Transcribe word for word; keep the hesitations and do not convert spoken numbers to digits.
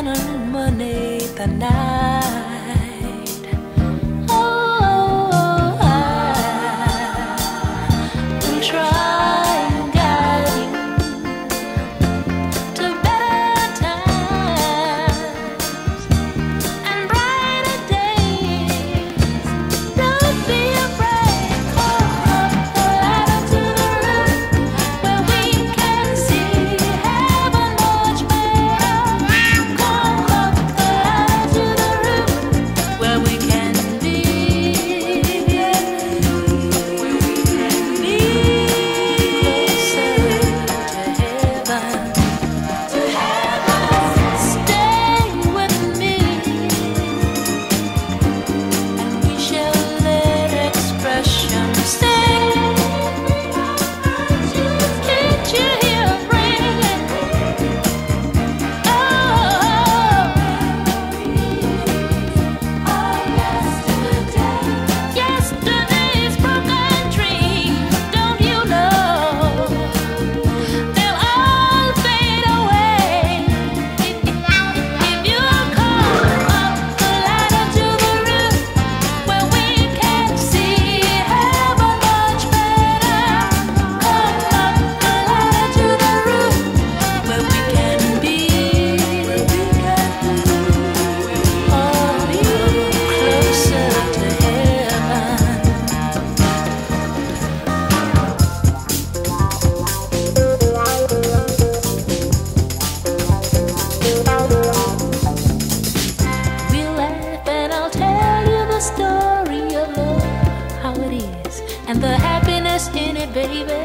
illuminate the night. Oh, I will try and guide you to better times and brighter days. Don't be afraid, come up the ladder to the roof where we can see heaven much better. Come up the ladder to the roof where we can be, where we can be closer to heaven, to heaven. Stay with me, and we shall let expression sing. Can't you hear it ringing? Oh, yesterday's broken dreams, don't you know? They'll all fade away if you come up the ladder to the roof where we can see heaven much better. Come up the ladder to the roof where we can be, where we can all be closer to heaven. We'll laugh and I'll tell you the story of love, how it is, and the happiness in it, baby.